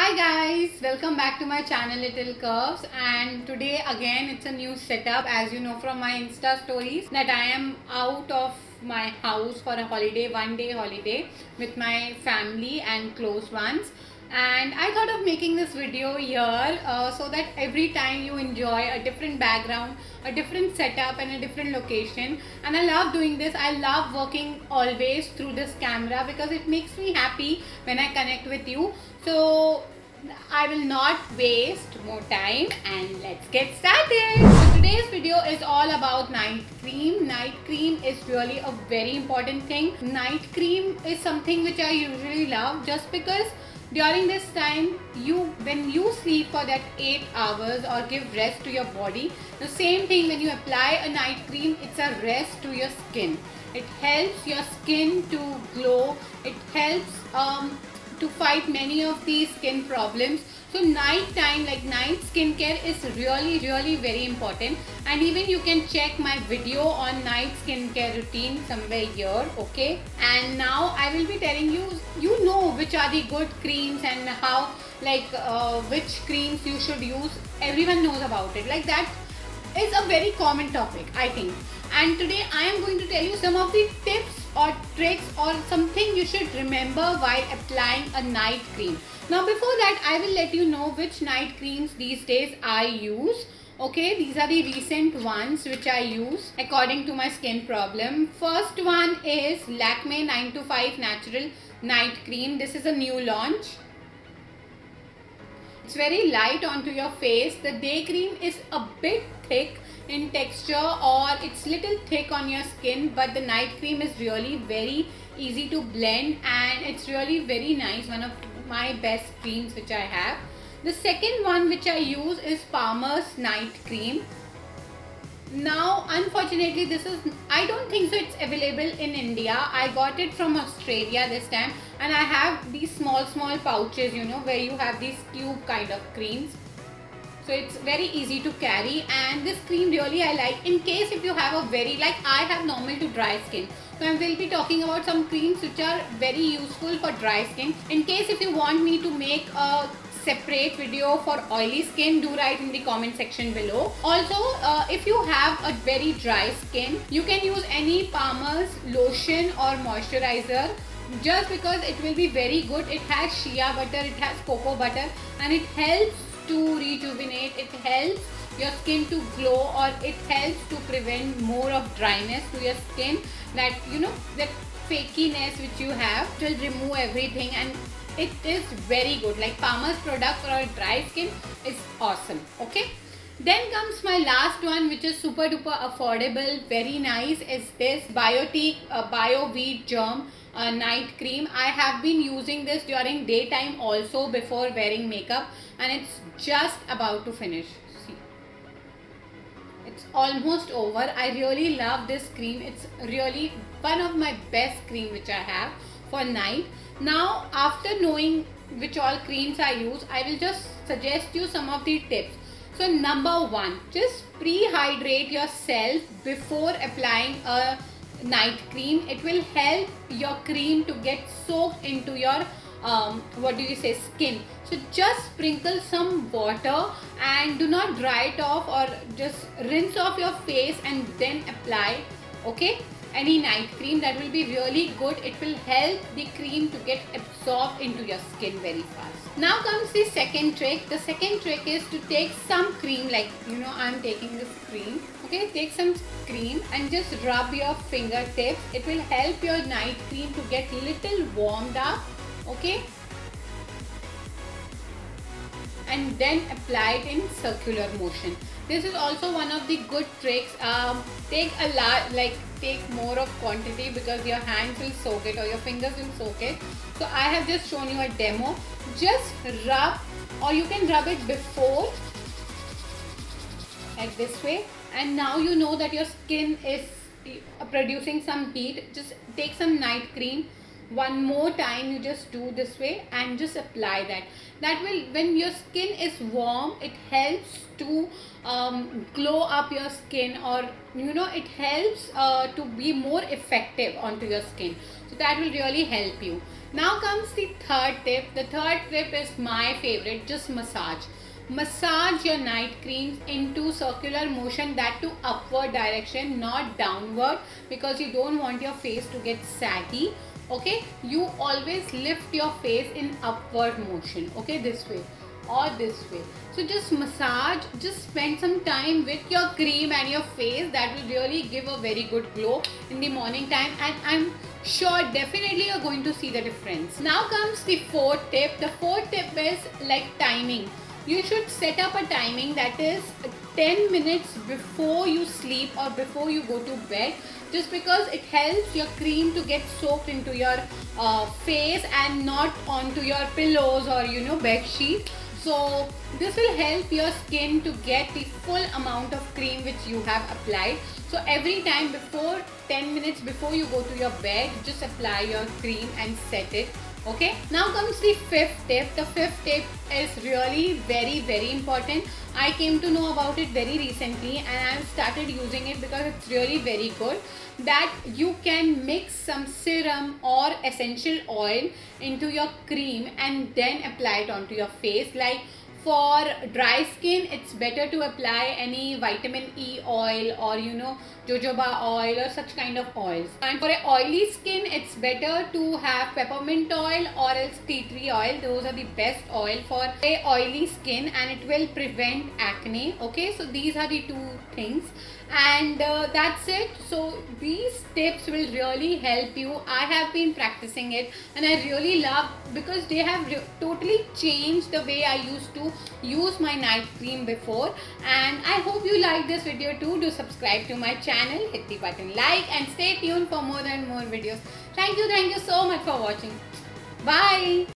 Hi guys, welcome back to my channel Little Curves, and today again it's a new setup. As you know from my Insta stories that I am out of my house for a holiday, one day holiday with my family and close ones, and I thought of making this video here so that every time you enjoy a different background, a different setup and a different location. And I love doing this. I love working always through this camera because it makes me happy when I connect with you. So I will not waste more time and let's get started. So today's video is all about night cream. Night cream is really a very important thing. Night cream is something which I usually love just because during this time, when you sleep for that 8 hours or give rest to your body, the same thing when you apply a night cream, it's a rest to your skin. It helps your skin to glow. It helps to fight many of these skin problems. So night time, like night skincare is really very important, and even you can check my video on night skincare routine somewhere here, okay? And now I will be telling you, you know which are the good creams and how, like which creams you should use. Everyone knows about it. Like that is a very common topic, I think. And today I am going to tell you some of the tips or tricks or something you should remember while applying a night cream. Now before that, I will let you know which night creams these days I use. Okay, these are the recent ones which I use according to my skin problem. First one is Lakme 9 to 5 Natural Night Cream. This is a new launch. It's very light onto your face. The day cream is a bit thick in texture, or it's little thick on your skin, but the night cream is really very easy to blend and it's really very nice. One of my best creams which I have. The second one which I use is Palmer's Night Cream. Now unfortunately I don't think so it's available in India. I got it from Australia this time, and I have these small pouches, you know, where you have these tube kind of creams. So it's very easy to carry, and this cream really I like in case if you have a very, like I have normal to dry skin. So I will be talking about some creams which are very useful for dry skin. In case if you want me to make a separate video for oily skin, do write in the comment section below. Also if you have a very dry skin, you can use any Palmer's lotion or moisturizer, just because it will be very good. It has shea butter, it has cocoa butter, and it helps to rejuvenate. It helps your skin to glow, or it helps to prevent more of dryness to your skin. That, you know, that fakiness which you have, will remove everything, and it is very good. Like Palmer's product for our dry skin is awesome. Okay, then comes my last one, which is super duper affordable, very nice, is this Bio Wheat Germ night cream. I have been using this during daytime also before wearing makeup, and it's just about to finish. See, it's almost over. I really love this cream. It's really one of my best cream which I have for night. Now after knowing which all creams I use, I will just suggest you some of the tips. So number one, just pre-hydrate yourself before applying a night cream. It will help your cream to get soaked into your skin. So just sprinkle some water and do not dry it off, or just rinse off your face and then apply, okay, any night cream. That will be really good. It will help the cream to get absorbed into your skin very fast. Now comes the second trick. The second trick is to take some cream, like, you know, I'm taking this cream. Okay, take some cream and just rub your fingertips. It will help your night cream to get little warmed up, okay, and then apply it in circular motion. This is also one of the good tricks. Take a lot, like take more of quantity, because your hands will soak it or your fingers will soak it. So I have just shown you a demo. Just rub, or you can rub it before, like this way, and now you know that your skin is producing some heat. Just take some night cream. One more time, you just do this way and just apply that. That will, when your skin is warm, it helps to glow up your skin, or you know, it helps to be more effective onto your skin. So that will really help you. Now comes the third tip. The third tip is my favorite. Just massage. Massage your night creams into circular motion, that to upward direction, not downward, because you don't want your face to get saggy. Okay, you always lift your face in upward motion. Okay, this way or this way. So just massage, just spend some time with your cream and your face. That will really give a very good glow in the morning time, and I'm sure definitely you're going to see the difference. Now comes the fourth tip. The fourth tip is like timing. You should set up a timing, that is 10 minutes before you sleep or before you go to bed, just because it helps your cream to get soaked into your face and not onto your pillows or bed sheets. So this will help your skin to get the full amount of cream which you have applied. So every time, before 10 minutes before you go to your bed, just apply your cream and set it. Okay, now comes the fifth tip. The fifth tip is really very important. I came to know about it very recently and I've started using it because it's really very good. That you can mix some serum or essential oil into your cream and then apply it onto your face. Like for dry skin, it's better to apply any vitamin E oil or jojoba oil or such kind of oils. And for a oily skin, it's better to have peppermint oil or else tea tree oil. Those are the best oil for a oily skin and it will prevent acne. Okay, so these are the two things, and that's it. So these tips will really help you. I have been practicing it and I really love, because they have totally changed the way I used to use my night cream before. And I hope you like this video too. Do subscribe to my channel, hit the button like, and stay tuned for more and more videos. Thank you so much for watching. Bye.